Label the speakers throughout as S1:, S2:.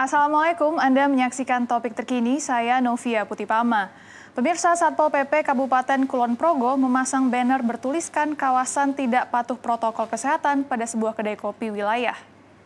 S1: Assalamualaikum, Anda menyaksikan topik terkini, saya Novia Putipama. Pemirsa, Satpol PP Kabupaten Kulon Progo memasang banner bertuliskan kawasan tidak patuh protokol kesehatan pada sebuah kedai kopi wilayah.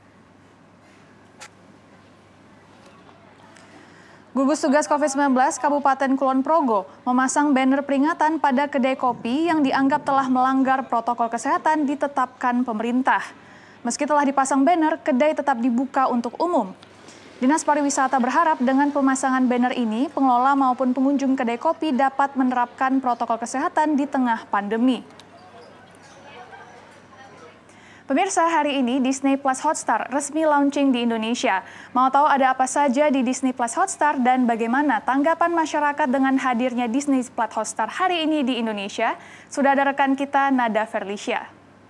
S1: Gugus Tugas COVID-19 Kabupaten Kulon Progo memasang banner peringatan pada kedai kopi yang dianggap telah melanggar protokol kesehatan ditetapkan pemerintah. Meski telah dipasang banner, kedai tetap dibuka untuk umum. Dinas Pariwisata berharap dengan pemasangan banner ini, pengelola maupun pengunjung kedai kopi dapat menerapkan protokol kesehatan di tengah pandemi. Pemirsa, hari ini Disney Plus Hotstar resmi launching di Indonesia. Mau tahu ada apa saja di Disney Plus Hotstar dan bagaimana tanggapan masyarakat dengan hadirnya Disney Plus Hotstar hari ini di Indonesia? Sudah ada rekan kita, Nada Ferlicia.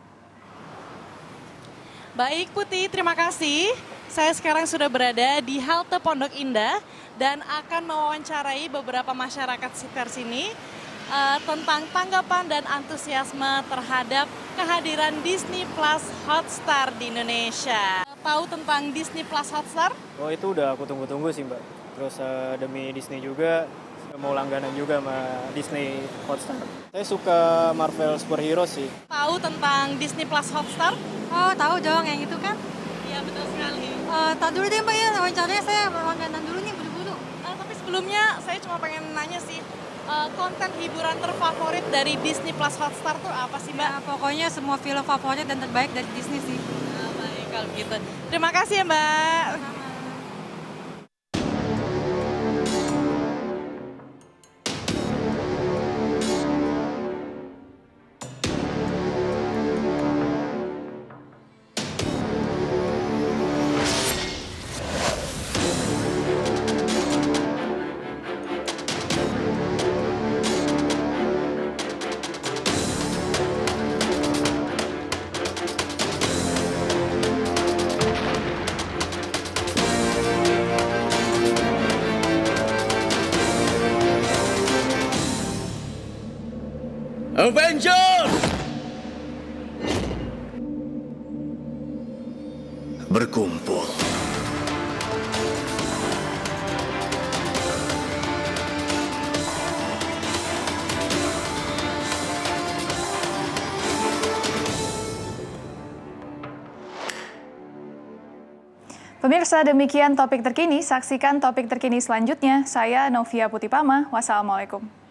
S2: Baik Putih, terima kasih. Saya sekarang sudah berada di halte Pondok Indah dan akan mewawancarai beberapa masyarakat sekitar sini tentang tanggapan dan antusiasme terhadap kehadiran Disney Plus Hotstar di Indonesia. Tahu tentang Disney Plus Hotstar?
S3: Oh, itu udah aku tunggu-tunggu sih, Mbak. Terus demi Disney juga, mau langganan juga sama Disney Hotstar. Saya suka Marvel superhero sih.
S2: Tahu tentang Disney Plus Hotstar?
S4: Oh, tahu dong yang itu kan?
S2: Iya, betul sekali.
S4: Tahu dulu deh Mbak ya, wawancaranya saya langganan dulu nih, buru-buru.
S2: Tapi sebelumnya saya cuma pengen nanya sih, konten hiburan terfavorit dari Disney Plus Hotstar tuh apa sih Mbak?
S4: Ya, pokoknya semua film favorit dan terbaik dari Disney sih.
S2: Baik, kalau gitu. Terima kasih ya Mbak.
S5: Avengers! Berkumpul.
S1: Pemirsa, demikian topik terkini. Saksikan topik terkini selanjutnya. Saya Novia Putipama. Wassalamualaikum.